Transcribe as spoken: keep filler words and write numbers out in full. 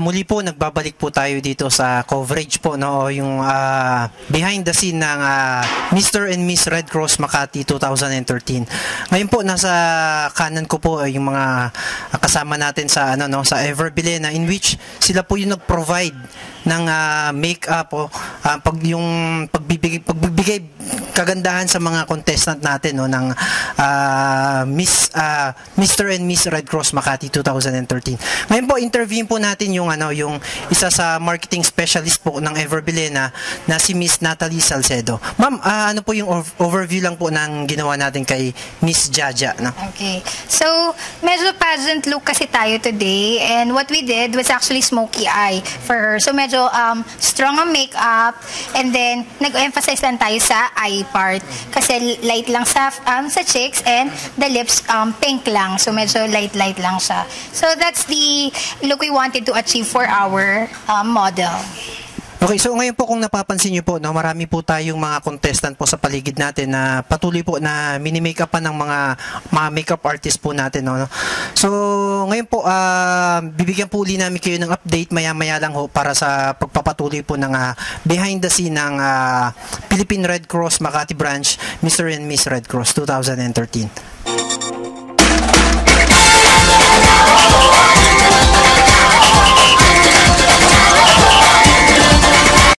muli po nagbabalik po tayo dito sa coverage po, no, yung uh, behind the scene ng uh, Mister and Miss Red Cross Makati twenty thirteen. Ngayon po nasa kanan ko po ay yung mga kasama natin sa ano no sa Everbilena, in which sila po yung nag-provide ng uh, make-up o uh, pag yung pagbibigay pagbibigay kagandahan sa mga contestant natin no ng uh, Miss uh, Mister and Miss Red Cross Makati twenty thirteen. Ngayon po interview po natin yung ano yung isa sa marketing specialist po ng Everbilena na si Miss Natalie Salcedo. Ma'am, uh, ano po yung overview lang po ng ginawa natin kay Miss Jaja, no? Okay. So, medyo pageant look kasi tayo today, and what we did was actually smoky eye for her. So, medyo um, strong ang makeup, and then nag-emphasize lang tayo sa eye part kasi light lang sa um, sa cheeks, and the lips um, pink lang. So, medyo light-light lang siya. So, that's the look we wanted to achieve for our um, model. Okay, so ngayon po kung napapansin niyo po, no, marami po tayong mga contestant po sa paligid natin na patuloy po na mini-makeup pa ng mga mga makeup artist po natin, no. So ngayon po uh, bibigyan po uli namin kayo ng update maya-maya lang ho para sa pagpapatuloy po ng uh, behind the scene ng uh, Philippine Red Cross Makati branch, Mister and Miss Red Cross twenty thirteen.